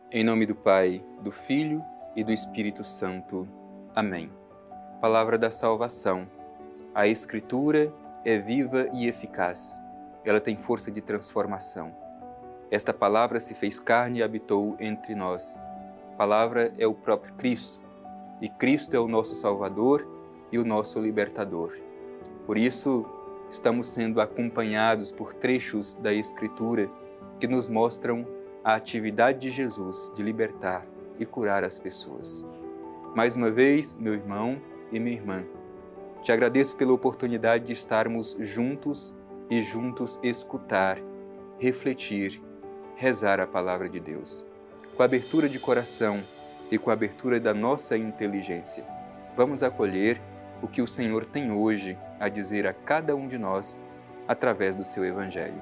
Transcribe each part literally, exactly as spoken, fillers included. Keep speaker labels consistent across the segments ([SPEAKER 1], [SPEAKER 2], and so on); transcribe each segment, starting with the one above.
[SPEAKER 1] Em nome do Pai, do Filho e do Espírito Santo. Amém. Palavra da salvação. A Escritura é viva e eficaz. Ela tem força de transformação. Esta palavra se fez carne e habitou entre nós. A palavra é o próprio Cristo, e Cristo é o nosso Salvador e o nosso Libertador. Por isso, estamos sendo acompanhados por trechos da Escritura que nos mostram a atividade de Jesus de libertar e curar as pessoas. Mais uma vez, meu irmão e minha irmã, te agradeço pela oportunidade de estarmos juntos e juntos escutar, refletir, rezar a palavra de Deus. Com a abertura de coração e com a abertura da nossa inteligência, vamos acolher o que o Senhor tem hoje a dizer a cada um de nós através do seu Evangelho.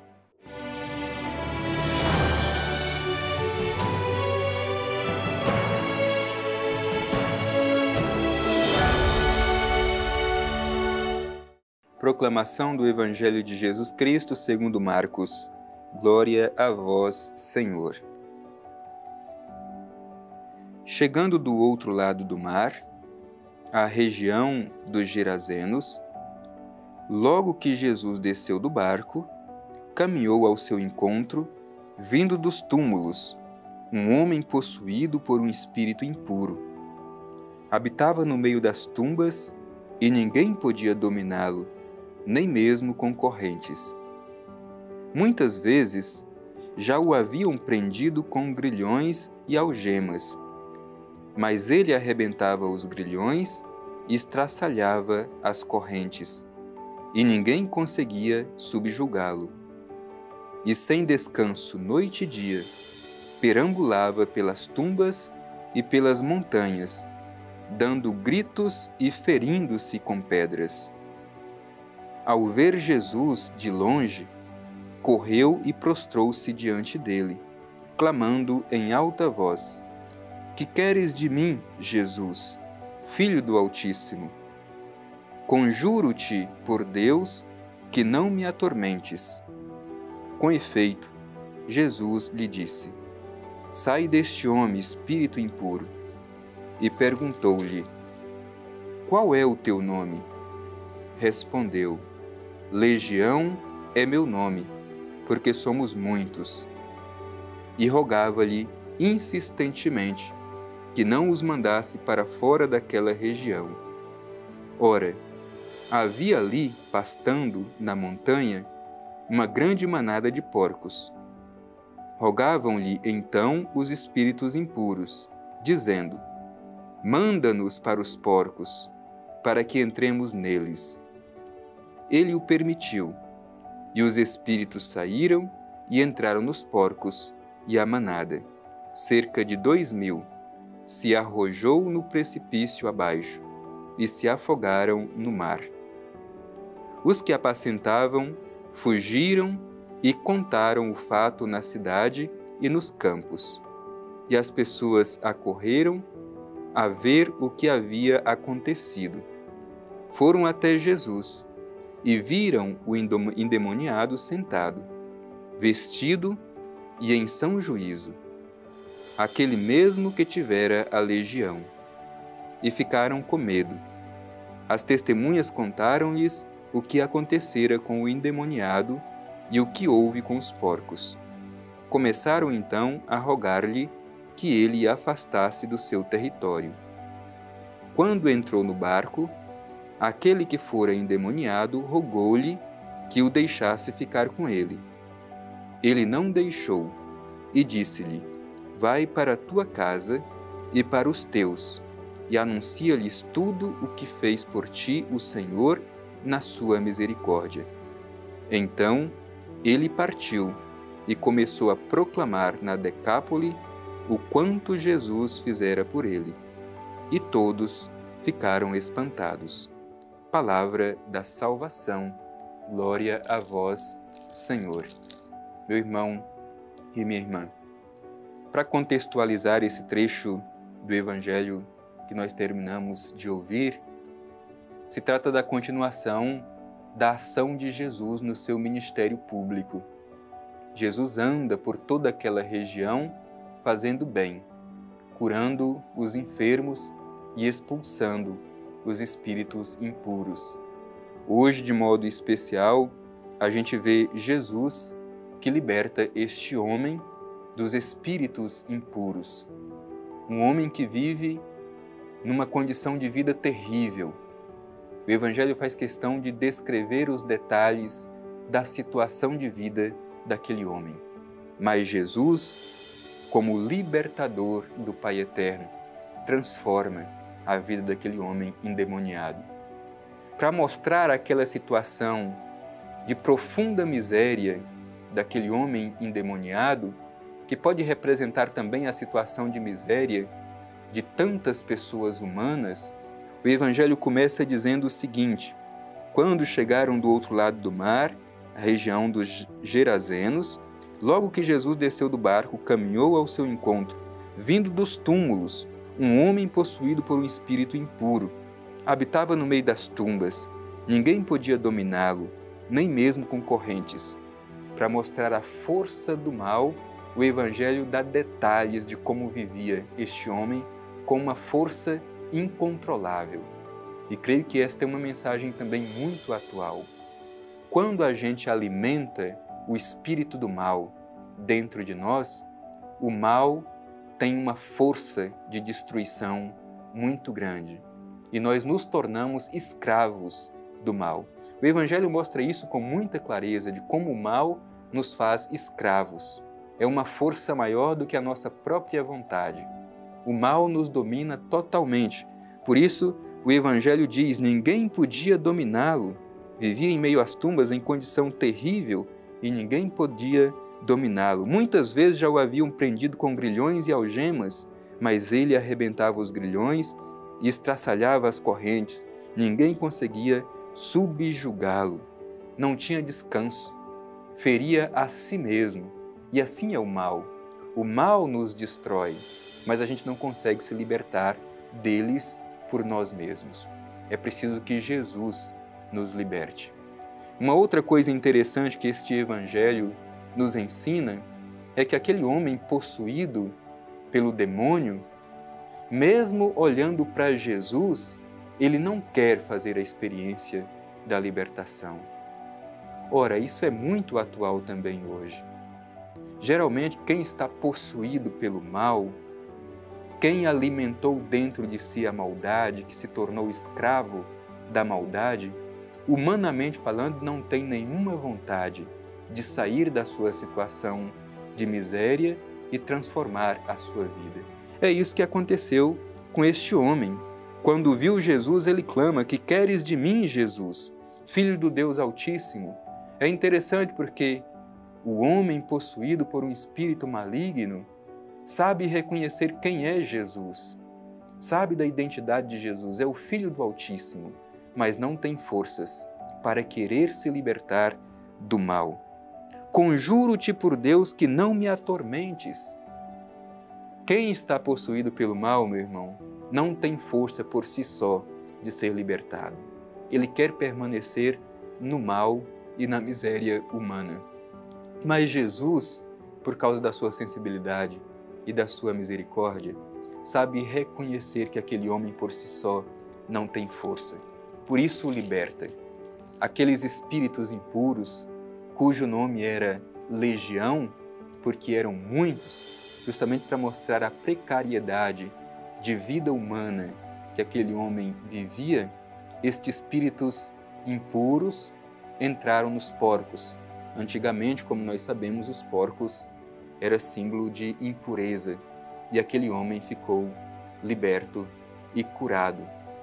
[SPEAKER 1] Proclamação do Evangelho de Jesus Cristo segundo Marcos. Glória a vós, Senhor. Chegando do outro lado do mar, à região dos Gerazenos, logo que Jesus desceu do barco, caminhou ao seu encontro, vindo dos túmulos, um homem possuído por um espírito impuro. Habitava no meio das tumbas e ninguém podia dominá-lo, nem mesmo com correntes. Muitas vezes já o haviam prendido com grilhões e algemas, mas ele arrebentava os grilhões e estraçalhava as correntes, e ninguém conseguia subjugá-lo. E sem descanso noite e dia, perambulava pelas tumbas e pelas montanhas, dando gritos e ferindo-se com pedras. Ao ver Jesus de longe, correu e prostrou-se diante dele, clamando em alta voz: Que queres de mim, Jesus, Filho do Altíssimo? Conjuro-te por Deus que não me atormentes. Com efeito, Jesus lhe disse: Sai deste homem, espírito impuro. E perguntou-lhe: Qual é o teu nome? Respondeu: Legião é meu nome, porque somos muitos. E rogava-lhe insistentemente que não os mandasse para fora daquela região. Ora, havia ali, pastando na montanha, uma grande manada de porcos. Rogavam-lhe então os espíritos impuros, dizendo: Manda-nos para os porcos, para que entremos neles. Ele o permitiu, e os espíritos saíram e entraram nos porcos, e a manada, cerca de dois mil, se arrojou no precipício abaixo, e se afogaram no mar. Os que apacentavam fugiram e contaram o fato na cidade e nos campos, e as pessoas acorreram a ver o que havia acontecido. Foram até Jesus e viram o endemoniado sentado, vestido e em são juízo, aquele mesmo que tivera a legião, e ficaram com medo. As testemunhas contaram-lhes o que acontecera com o endemoniado e o que houve com os porcos. Começaram então a rogar-lhe que ele afastasse do seu território. Quando entrou no barco, aquele que fora endemoniado rogou-lhe que o deixasse ficar com ele. Ele não deixou e disse-lhe: Vai para a tua casa e para os teus, e anuncia-lhes tudo o que fez por ti o Senhor na sua misericórdia. Então ele partiu e começou a proclamar na Decápole o quanto Jesus fizera por ele. E todos ficaram espantados. Palavra da salvação. Glória a vós, Senhor. Meu irmão e minha irmã, para contextualizar esse trecho do Evangelho que nós terminamos de ouvir, se trata da continuação da ação de Jesus no seu ministério público. Jesus anda por toda aquela região fazendo bem, curando os enfermos e expulsando os espíritos impuros. Hoje, de modo especial, a gente vê Jesus que liberta este homem dos espíritos impuros. Um homem que vive numa condição de vida terrível. O Evangelho faz questão de descrever os detalhes da situação de vida daquele homem. Mas Jesus, como libertador do Pai Eterno, transforma a vida daquele homem endemoniado. Para mostrar aquela situação de profunda miséria daquele homem endemoniado, que pode representar também a situação de miséria de tantas pessoas humanas, o Evangelho começa dizendo o seguinte: quando chegaram do outro lado do mar, a região dos Gerazenos, logo que Jesus desceu do barco, caminhou ao seu encontro, vindo dos túmulos, um homem possuído por um espírito impuro. Habitava no meio das tumbas, ninguém podia dominá-lo, nem mesmo com correntes. Para mostrar a força do mal, o Evangelho dá detalhes de como vivia este homem com uma força incontrolável. E creio que esta é uma mensagem também muito atual. Quando a gente alimenta o espírito do mal dentro de nós, o mal tem uma força de destruição muito grande e nós nos tornamos escravos do mal. O Evangelho mostra isso com muita clareza, de como o mal nos faz escravos. É uma força maior do que a nossa própria vontade. O mal nos domina totalmente. Por isso, o Evangelho diz: ninguém podia dominá-lo. Vivia em meio às tumbas em condição terrível e ninguém podia dominá-lo. Muitas vezes já o haviam prendido com grilhões e algemas, mas ele arrebentava os grilhões e estraçalhava as correntes. Ninguém conseguia subjugá-lo. Não tinha descanso. Feria a si mesmo. E assim é o mal. O mal nos destrói, mas a gente não consegue se libertar deles por nós mesmos. É preciso que Jesus nos liberte. Uma outra coisa interessante que este Evangelho nos ensina é que aquele homem possuído pelo demônio, mesmo olhando para Jesus, ele não quer fazer a experiência da libertação. Ora, isso é muito atual também hoje. Geralmente, quem está possuído pelo mal, quem alimentou dentro de si a maldade, que se tornou escravo da maldade, humanamente falando, não tem nenhuma vontade de sair da sua situação de miséria e transformar a sua vida. É isso que aconteceu com este homem. Quando viu Jesus, ele clama: que queres de mim, Jesus, Filho do Deus Altíssimo? É interessante porque o homem possuído por um espírito maligno sabe reconhecer quem é Jesus, sabe da identidade de Jesus, é o Filho do Altíssimo, mas não tem forças para querer se libertar do mal. Conjuro-te por Deus que não me atormentes. Quem está possuído pelo mal, meu irmão, não tem força por si só de ser libertado. Ele quer permanecer no mal e na miséria humana. Mas Jesus, por causa da sua sensibilidade e da sua misericórdia, sabe reconhecer que aquele homem por si só não tem força. Por isso o liberta. Aqueles espíritos impuros, cujo nome era Legião, porque eram muitos, justamente para mostrar a precariedade de vida humana que aquele homem vivia, estes espíritos impuros entraram nos porcos. Antigamente, como nós sabemos, os porcos eram símbolo de impureza, e aquele homem ficou liberto e curado.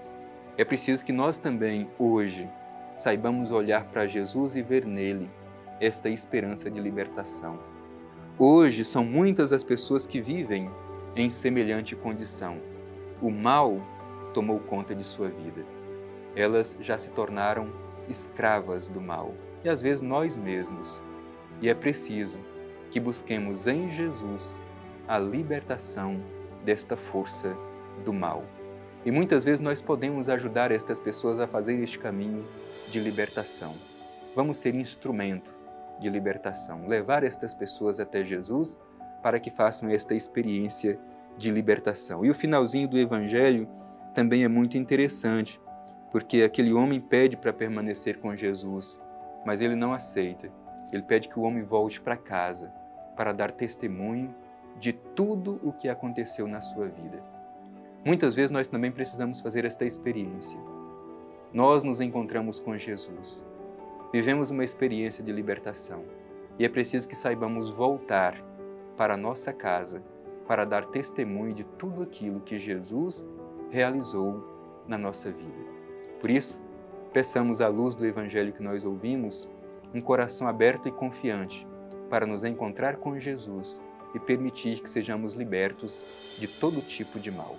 [SPEAKER 1] É preciso que nós também, hoje, saibamos olhar para Jesus e ver nele esta esperança de libertação. Hoje são muitas as pessoas que vivem em semelhante condição. O mal tomou conta de sua vida. Elas já se tornaram escravas do mal, e às vezes nós mesmos. E é preciso que busquemos em Jesus a libertação desta força do mal. E muitas vezes nós podemos ajudar estas pessoas a fazer este caminho de libertação. Vamos ser instrumento de libertação, levar estas pessoas até Jesus para que façam esta experiência de libertação. E o finalzinho do Evangelho também é muito interessante, porque aquele homem pede para permanecer com Jesus, mas ele não aceita. Ele pede que o homem volte para casa, para dar testemunho de tudo o que aconteceu na sua vida. Muitas vezes nós também precisamos fazer esta experiência. Nós nos encontramos com Jesus, vivemos uma experiência de libertação e é preciso que saibamos voltar para a nossa casa para dar testemunho de tudo aquilo que Jesus realizou na nossa vida. Por isso, peçamos à luz do Evangelho que nós ouvimos um coração aberto e confiante para nos encontrar com Jesus e permitir que sejamos libertos de todo tipo de mal.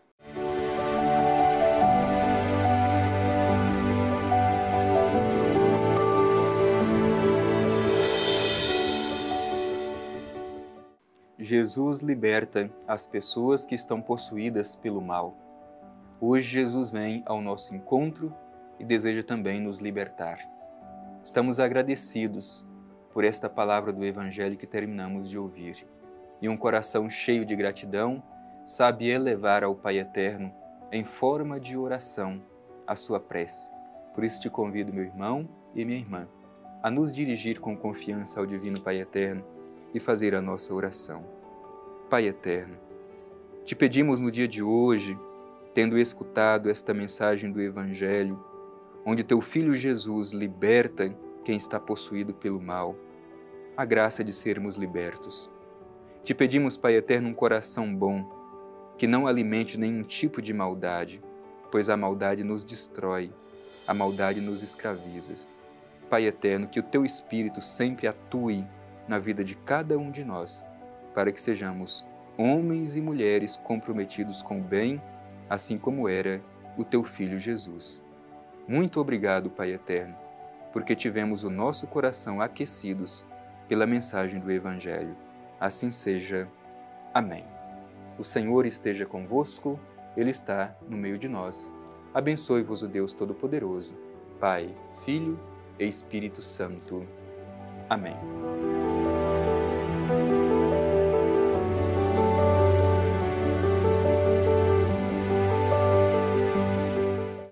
[SPEAKER 1] Jesus liberta as pessoas que estão possuídas pelo mal. Hoje Jesus vem ao nosso encontro e deseja também nos libertar. Estamos agradecidos por esta palavra do Evangelho que terminamos de ouvir. E um coração cheio de gratidão sabe elevar ao Pai Eterno, em forma de oração, a sua prece. Por isso te convido, meu irmão e minha irmã, a nos dirigir com confiança ao Divino Pai Eterno e fazer a nossa oração. Pai Eterno, te pedimos no dia de hoje, tendo escutado esta mensagem do Evangelho, onde teu Filho Jesus liberta quem está possuído pelo mal, a graça de sermos libertos. Te pedimos, Pai Eterno, um coração bom, que não alimente nenhum tipo de maldade, pois a maldade nos destrói, a maldade nos escraviza. Pai Eterno, que o teu Espírito sempre atue na vida de cada um de nós, para que sejamos homens e mulheres comprometidos com o bem, assim como era o teu Filho Jesus. Muito obrigado, Pai Eterno, porque tivemos o nosso coração aquecidos pela mensagem do Evangelho. Assim seja. Amém. O Senhor esteja convosco, Ele está no meio de nós. Abençoe-vos o Deus Todo-Poderoso, Pai, Filho e Espírito Santo. Amém.